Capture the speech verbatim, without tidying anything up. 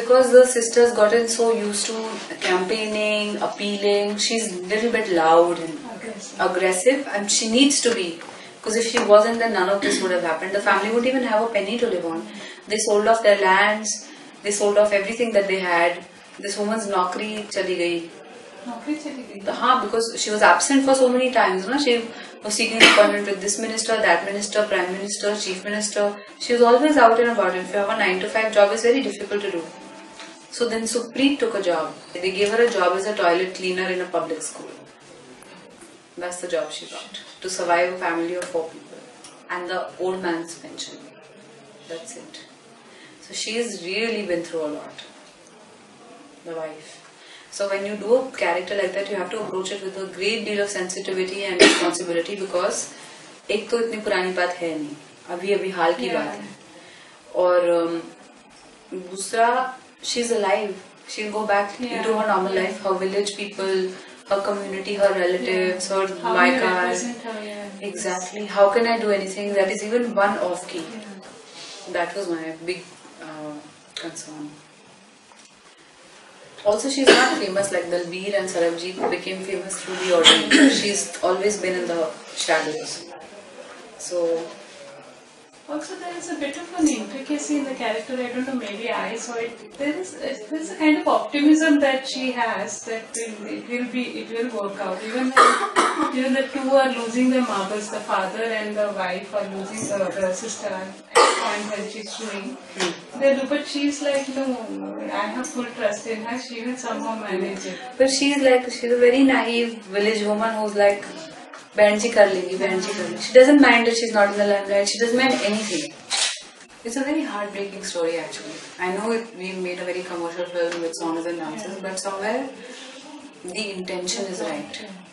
because the sisters gotten so used to campaigning, appealing. She's a little bit loud and aggressive, aggressive and she needs to be. Because if she wasn't, then none of this would have happened. The family wouldn't even have a penny to live on. They sold off their lands, they sold off everything that they had. This woman's naukri chali gayi. Naukri chali gayi? Haan, because she was absent for so many times. Na? She was seeking an appointment with this minister, that minister, prime minister, chief minister. She was always out and about. If you have a nine to five job, it's very difficult to do. So then Sukhpreet took a job. They gave her a job as a toilet cleaner in a public school. That's the job she got. To survive a family of four people. And the old man's pension. That's it. So she's really been through a lot. The wife. So when you do a character like that, you have to approach it with a great deal of sensitivity and responsibility because एक तो इतनी पुरानी बात है नहीं, अभी अभी हाल की बात है, और दूसरा she's alive, she'll go back yeah. into her normal life, her village people, her community, her relatives, yeah. her Maikas. Yeah. Exactly. How can I do anything that is even one off key? Yeah. That was my big uh, concern. Also, she's not famous like Dalbir and Sarbjit who became famous through the audience. She's always been in the shadows. So. Also, there is a bit of an intricacy in the character. I don't know, maybe I saw it. There is there is a kind of optimism that she has that will, it will be it will work out. Even even the two are losing their marbles. The father and the wife are losing the, the sister at point when she's doing. Hmm. They do, but she's like, no, I have full trust in her. She will somehow manage it. But she's like she's a very naive village woman who's like. She doesn't mind that she's not in the limelight. She doesn't mind anything. It's a very heartbreaking story actually. I know it, we made a very commercial film with songs and dances, but somewhere the intention is right.